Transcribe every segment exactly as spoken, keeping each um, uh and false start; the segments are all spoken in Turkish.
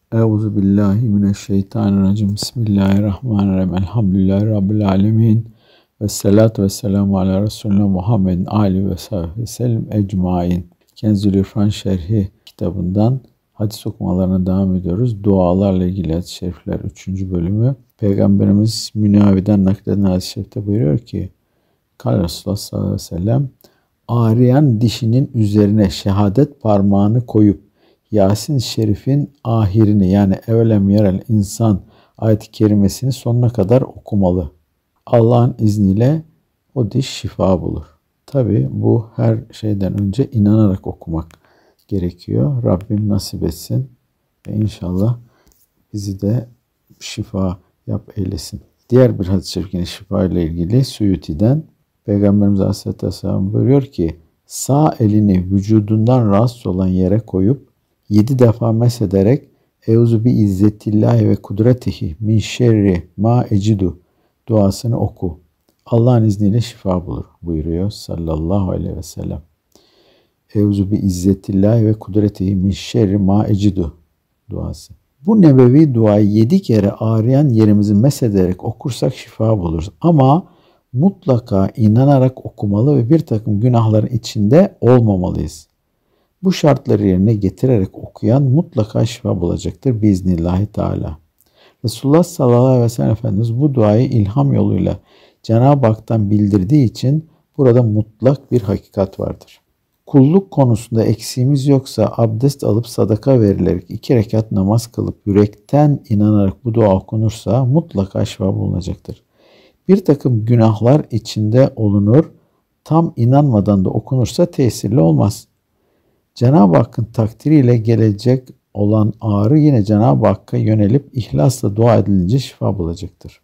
Euzu billahi mineşşeytanirracim. Bismillahirrahmanirrahim. Elhamdülillahi Rabbil alemin. Ve salatu ve selamu ala Resulüne Muhammedin ali ve sahbihi ve sellem ecmain. Kenzül İrfan Şerhi kitabından hadis okumalarına devam ediyoruz. Dualarla ilgili hadis-i şerifler üçüncü bölümü. Peygamberimiz Münavi'den nakleden hadis-i şerifte buyuruyor ki Kâle Resulullah sallallahu aleyhi ve sellem ağrıyan dişinin üzerine şehadet parmağını koyup Yasin-i Şerif'in ahirini yani evlem yerel insan ayet-i kerimesini sonuna kadar okumalı. Allah'ın izniyle o diş şifa bulur. Tabi bu her şeyden önce inanarak okumak gerekiyor. Rabbim nasip etsin ve inşallah bizi de şifa yap eylesin. Diğer bir hadis-i şerif yine şifa ile ilgili Suyuti'den Peygamberimiz Aleyhisselatü Vesselam buyuruyor ki sağ elini vücudundan rahatsız olan yere koyup yedi defa mesederek Euzu bi izzetillahi ve kudretihi min şerri ma ecidu duasını oku. Allah'ın izniyle şifa bulur buyuruyor sallallahu aleyhi ve sellem. Euzu bi izzetillahi ve kudretihi min şerri ma ecidu duası. Bu nebevi duayı yedi kere ağrıyan yerimizi mesederek okursak şifa buluruz. Ama mutlaka inanarak okumalı ve bir takım günahların içinde olmamalıyız. Bu şartları yerine getirerek okuyan mutlaka şifa bulacaktır biiznillahü teala. Resulullah sallallahu aleyhi ve sellem Efendimiz bu duayı ilham yoluyla Cenab-ı Hak'tan bildirdiği için burada mutlak bir hakikat vardır. Kulluk konusunda eksiğimiz yoksa abdest alıp sadaka verilerek iki rekat namaz kılıp yürekten inanarak bu dua okunursa mutlaka şifa bulunacaktır. Bir takım günahlar içinde olunur, tam inanmadan da okunursa tesirli olmaz. Cenab-ı Hakk'ın takdiriyle gelecek olan ağrı yine Cenab-ı Hakk'a yönelip ihlasla dua edilince şifa bulacaktır.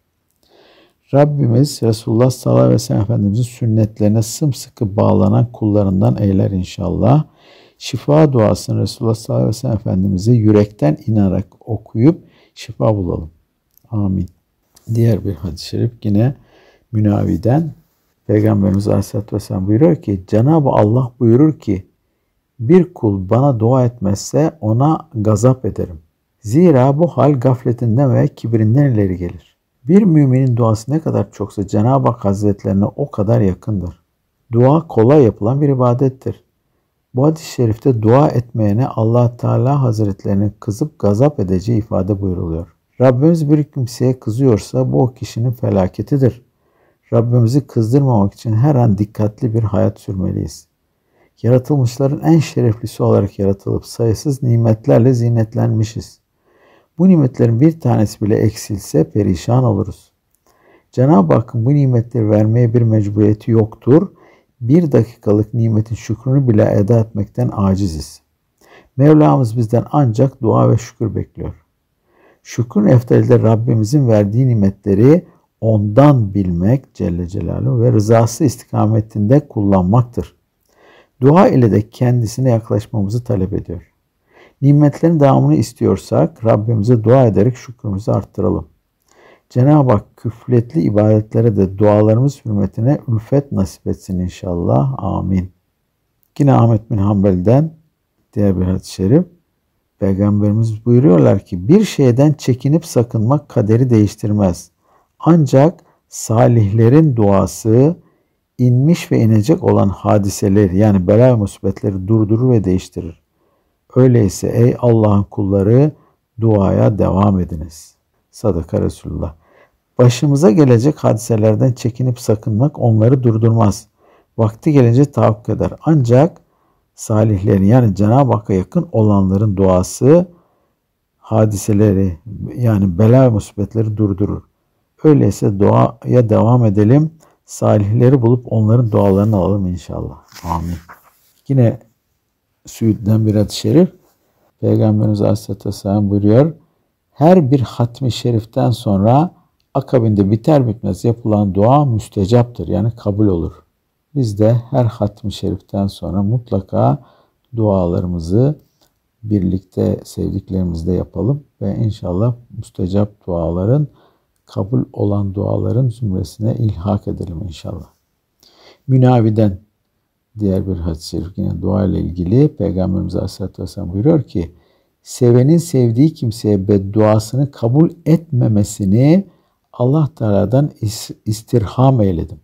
Rabbimiz Resulullah sallallahu aleyhi ve sellem Efendimizin sünnetlerine sımsıkı bağlanan kullarından eyler inşallah. Şifa duasını Resulullah sallallahu aleyhi ve sellem Efendimiz'e yürekten inanarak okuyup şifa bulalım. Amin. Diğer bir hadis-i şerif yine Münavi'den Peygamberimiz Aleyhisselatü Vesselam buyuruyor ki Cenab-ı Allah buyurur ki bir kul bana dua etmezse ona gazap ederim. Zira bu hal gafletinden ve kibirinden ileri gelir. Bir müminin duası ne kadar çoksa Cenab-ı Hak Hazretlerine o kadar yakındır. Dua kolay yapılan bir ibadettir. Bu hadis-i şerifte dua etmeyene Allah Teala Hazretlerinin kızıp gazap edeceği ifade buyruluyor. Rabbimiz bir kimseye kızıyorsa bu o kişinin felaketidir. Rabbimizi kızdırmamak için her an dikkatli bir hayat sürmeliyiz. Yaratılmışların en şereflisi olarak yaratılıp sayısız nimetlerle zinetlenmişiz. Bu nimetlerin bir tanesi bile eksilse perişan oluruz. Cenab-ı Hakk'ın bu nimetleri vermeye bir mecburiyeti yoktur. Bir dakikalık nimetin şükrünü bile eda etmekten aciziz. Mevlamız bizden ancak dua ve şükür bekliyor. Şükrün eftali de Rabbimizin verdiği nimetleri ondan bilmek Celle Celaluhu ve rızası istikametinde kullanmaktır. Dua ile de kendisine yaklaşmamızı talep ediyor. Nimetlerin devamını istiyorsak Rabbimize dua ederek şükrümüzü arttıralım. Cenab-ı Hak küfletli ibadetlere de dualarımız hürmetine ülfet nasip etsin inşallah. Amin. Yine Ahmet bin Hanbel'den diğer bir hadis-i şerif. Peygamberimiz buyuruyorlar ki bir şeyden çekinip sakınmak kaderi değiştirmez. Ancak salihlerin duası inmiş ve inecek olan hadiseleri yani bela ve musibetleri durdurur ve değiştirir. Öyleyse ey Allah'ın kulları duaya devam ediniz. Sadaka Resulullah. Başımıza gelecek hadiselerden çekinip sakınmak onları durdurmaz. Vakti gelince tahakkuk eder. Ancak salihlerin yani Cenab-ı Hakk'a yakın olanların duası hadiseleri yani bela ve musibetleri durdurur. Öyleyse duaya devam edelim. Salihleri bulup onların dualarını alalım inşallah. Amin. Yine Süyd'den bir hadis-i şerif. Peygamberimiz Aleyhisselatü Vesselam buyuruyor. Her bir hatmi şeriften sonra akabinde biter bitmez yapılan dua müstecaptır. Yani kabul olur. Biz de her hatmi şeriften sonra mutlaka dualarımızı birlikte sevdiklerimizle yapalım. Ve inşallah müstecap duaların kabul olan duaların zümresine ilhak edelim inşallah. Münavi'den diğer bir hadis-i şerif yine dua ile ilgili Peygamberimiz Aleyhisselatü Vesselam buyuruyor ki sevenin sevdiği kimseye bedduasını kabul etmemesini Allah Teala'dan istirham eyledim.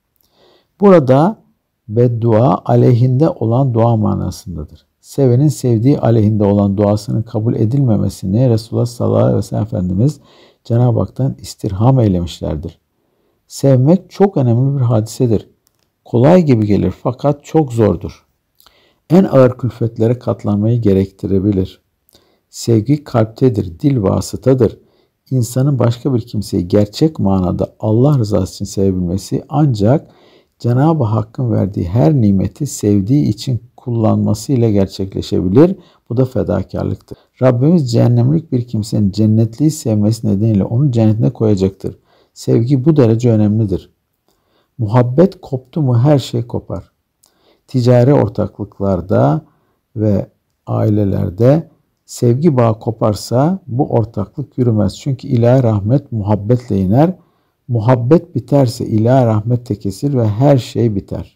Burada beddua aleyhinde olan dua manasındadır. Sevenin sevdiği aleyhinde olan duasının kabul edilmemesini Resulullah sallallahu aleyhi ve sellem Efendimiz Cenab-ı Hak'tan istirham eylemişlerdir. Sevmek çok önemli bir hadisedir. Kolay gibi gelir fakat çok zordur. En ağır külfetlere katlanmayı gerektirebilir. Sevgi kalptedir, dil vasıtadır. İnsanın başka bir kimseyi gerçek manada Allah rızası için sevebilmesi ancak Cenab-ı Hakk'ın verdiği her nimeti sevdiği için kullanması ile gerçekleşebilir. Bu da fedakarlıktır. Rabbimiz cehennemlik bir kimsenin cennetliği sevmesi nedeniyle onu cennetine koyacaktır. Sevgi bu derece önemlidir. Muhabbet koptu mu her şey kopar. Ticari ortaklıklarda ve ailelerde sevgi bağı koparsa bu ortaklık yürümez. Çünkü ilahi rahmet muhabbetle iner. Muhabbet biterse ilahi rahmet de kesilir ve her şey biter.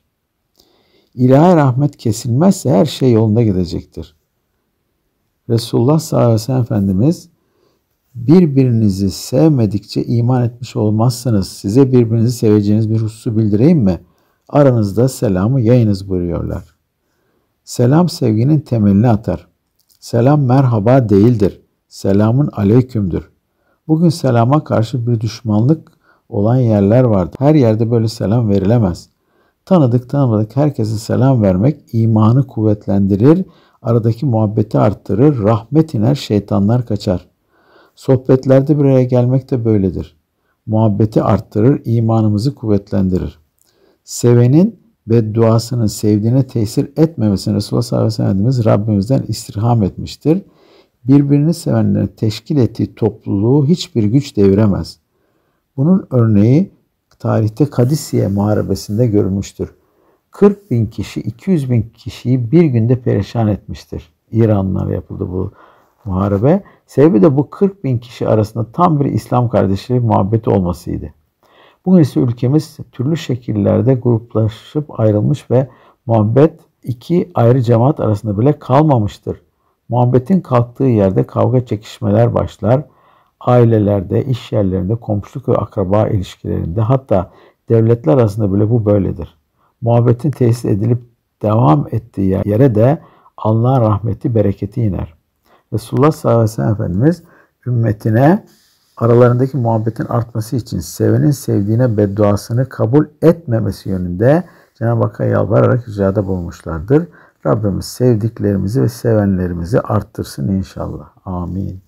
İlahi rahmet kesilmezse her şey yolunda gidecektir. Resulullah sallallahu aleyhi ve sellem Efendimiz birbirinizi sevmedikçe iman etmiş olmazsınız. Size birbirinizi seveceğiniz bir hususu bildireyim mi? Aranızda selamı yayınız buyuruyorlar. Selam sevginin temelini atar. Selam merhaba değildir. Selamın aleykümdür. Bugün selama karşı bir düşmanlık olan yerler vardır. Her yerde böyle selam verilemez. Tanıdık tanımadık herkese selam vermek imanı kuvvetlendirir, aradaki muhabbeti arttırır, rahmet iner, şeytanlar kaçar. Sohbetlerde bir araya gelmek de böyledir. Muhabbeti arttırır, imanımızı kuvvetlendirir. Sevenin bedduasının sevdiğine tesir etmemesini Resulullah sallallahu aleyhi ve sellem Efendimiz Rabbimizden istirham etmiştir. Birbirini sevenlerin teşkil ettiği topluluğu hiçbir güç deviremez. Bunun örneği tarihte Kadisiye Muharebesi'nde görülmüştür. kırk bin kişi iki yüz bin kişiyi bir günde perişan etmiştir. İranlılar yapıldı bu muharebe. Sebebi de bu kırk bin kişi arasında tam bir İslam kardeşliği muhabbeti olmasıydı. Bugün ise ülkemiz türlü şekillerde gruplaşıp ayrılmış ve muhabbet iki ayrı cemaat arasında bile kalmamıştır. Muhabbetin kalktığı yerde kavga çekişmeler başlar. Ailelerde, iş yerlerinde, komşuluk ve akraba ilişkilerinde hatta devletler arasında bile bu böyledir. Muhabbetin tesis edilip devam ettiği yere de Allah'ın rahmeti, bereketi iner. Resulullah sallallahu aleyhi ve sellem Efendimiz ümmetine aralarındaki muhabbetin artması için sevenin sevdiğine bedduasını kabul etmemesi yönünde Cenab-ı Hakk'a yalvararak ricada bulmuşlardır. Rabbimiz sevdiklerimizi ve sevenlerimizi arttırsın inşallah. Amin.